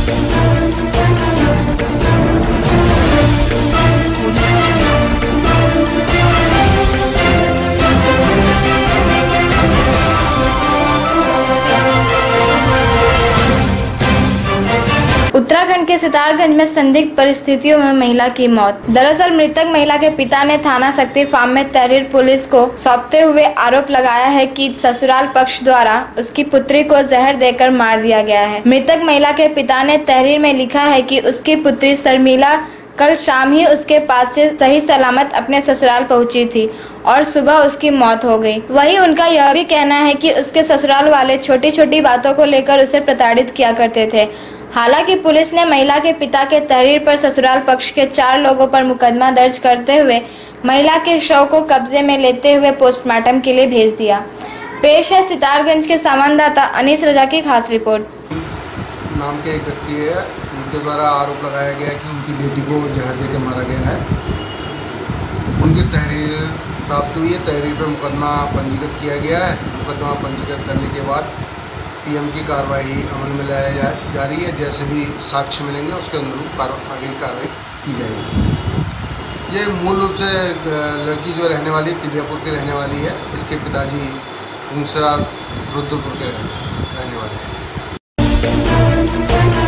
उत्तराखंड के सितारगंज में संदिग्ध परिस्थितियों में महिला की मौत। दरअसल मृतक महिला के पिता ने थाना शक्ति फार्म में तहरीर पुलिस को सौंपते हुए आरोप लगाया है कि ससुराल पक्ष द्वारा उसकी पुत्री को जहर देकर मार दिया गया है। मृतक महिला के पिता ने तहरीर में लिखा है कि उसकी पुत्री शर्मिला कल शाम ही उसके पास से सही सलामत अपने ससुराल पहुंची थी और सुबह उसकी मौत हो गई। वहीं उनका यह भी कहना है कि उसके ससुराल वाले छोटी छोटी बातों को लेकर उसे प्रताड़ित किया करते थे। हालांकि पुलिस ने महिला के पिता के तहरीर पर ससुराल पक्ष के 4 लोगों पर मुकदमा दर्ज करते हुए महिला के शव को कब्जे में लेते हुए पोस्टमार्टम के लिए भेज दिया। पेश है सितारगंज के संवाददाता अनीस रजा की खास रिपोर्ट। नाम के एक व्यक्ति है, उनके द्वारा आरोप लगाया गया कि उनकी बेटी को जहर देकर मारा गया है। उनकी तहरीर प्राप्त हुई है, तहरीर पर मुकदमा पंजीकृत किया गया है। मुकदमा पंजीकृत करने के बाद पीएम की कार्रवाई अमल में लाया जा रही है। जैसे भी साक्ष्य मिलेंगे उसके अनुरूप आगे कार्रवाई की जाएगी। ये मूल रूप से लड़की जो रहने वाली तिलियापुर की रहने वाली है, इसके पिताजी रुद्रपुर के रहने वाले हैं।